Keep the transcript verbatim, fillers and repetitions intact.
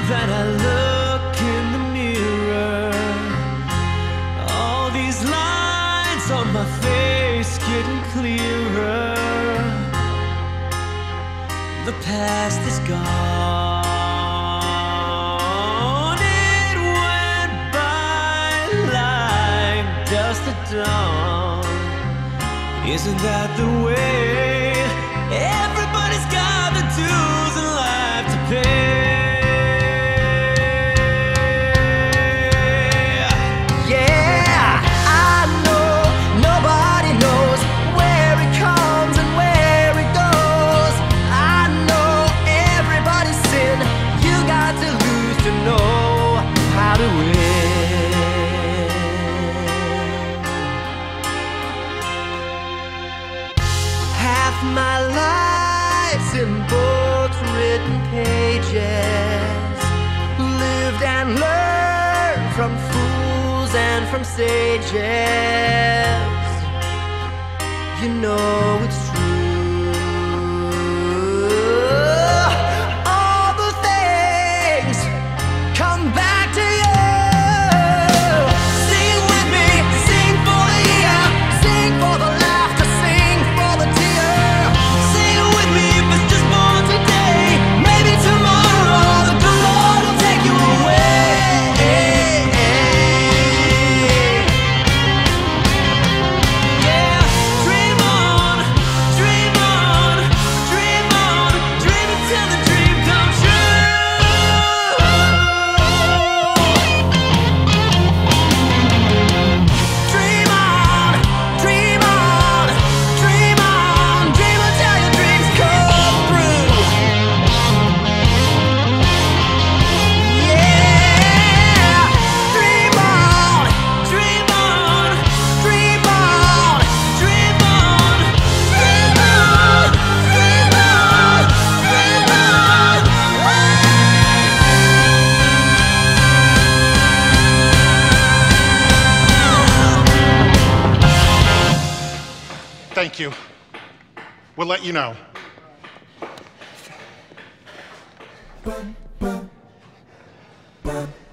that I look in the mirror, all these lines on my face getting clearer. The past is gone, it went by like dust at dawn. Isn't that the way? Everybody's got the dues in life to pay. My life's in books, written pages, lived and learned from fools and from sages. You know it's true. All the things come back to you. Sing with me, sing for the year, sing for the laughter, sing for the tears. Thank you. We'll let you know. Bum, bum, bum.